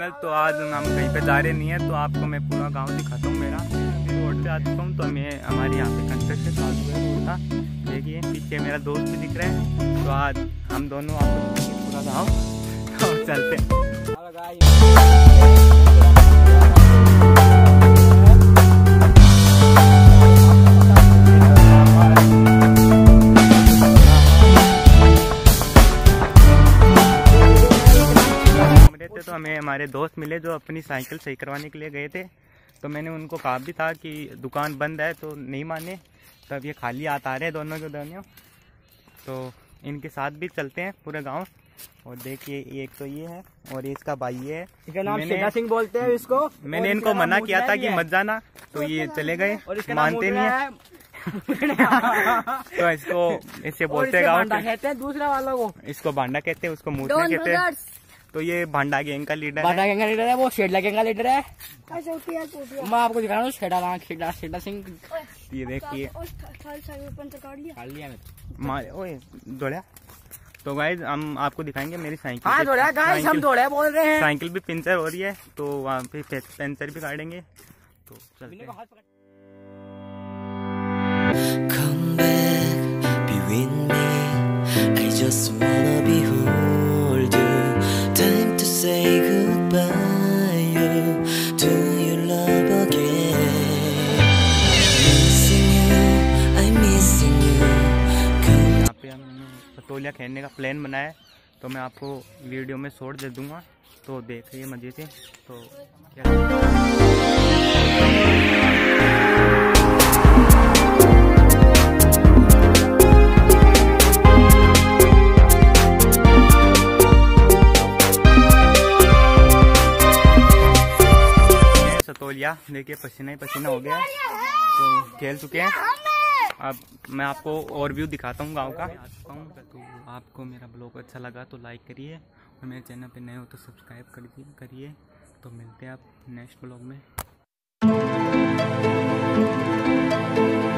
Channel. तो आज हम कहीं पे जा रहे नहीं है, तो आपको मैं पूरा गांव दिखाता हूँ मेरा। रोड से आता हूँ तो मैं हमारे यहाँ पे कंस्ट्रक्शन चालू है रोड का। देखिए पीछे मेरा दोस्त भी दिख रहा है। तो आज हम दोनों आपको दिखाएंगे पूरा गाँव। तो चलते हैं। तो हमें हमारे दोस्त मिले जो अपनी साइकिल सही करवाने के लिए गए थे। तो मैंने उनको कहा भी था कि दुकान बंद है, तो नहीं माने। तब ये खाली हाथ आ रहे हैं दोनों के दोनों। तो इनके साथ भी चलते हैं पूरे गांव। और देखिए एक तो ये है और इसका भाई है, इसका नाम शेखा सिंह बोलते हैं इसको। मैंने इनको मना किया था कि मत जाना, तो ये चले गए, मानते नहीं है। तो इसको इससे बोलते हैं दूसरा वालों को, इसको भांडा कहते हैं, उसको मूठा कहते हैं। तो ये भांडा गैंग का लीडर है, वो शेडला गैंग का लीडर है। मैं आपको दिखा रहा हूँ शेडा सिंह। ये देखिए ओए दौड़ा। तो गाइस हम आपको दिखाएंगे मेरी साइकिल। हाँ दौड़ा गाइस, हम दौड़ा बोल रहे हैं। साइकिल भी पंचर हो रही है, तो वहाँ पे पंचर भी काटेंगे। तो चलते हैं। Come back, be with me. I just wanna behold you. Time to say goodbye. Do you love again? Missing you, I'm missing you. यहाँ पे हमने पतोलिया खेलने का प्लान बनाया है, तो मैं आपको वीडियो में शॉर्ट दे दूंगा, तो देखिए मजे से। तो सतोलिया देखिए पसीना ही पसीना हो गया है, तो खेल चुके हैं। अब मैं आपको और व्यू दिखाता हूँ गांव का। तो आपको मेरा ब्लॉग अच्छा लगा तो लाइक करिए, और मेरे चैनल पे नए हो तो सब्सक्राइब करिए। तो मिलते हैं आप नेक्स्ट ब्लॉग में।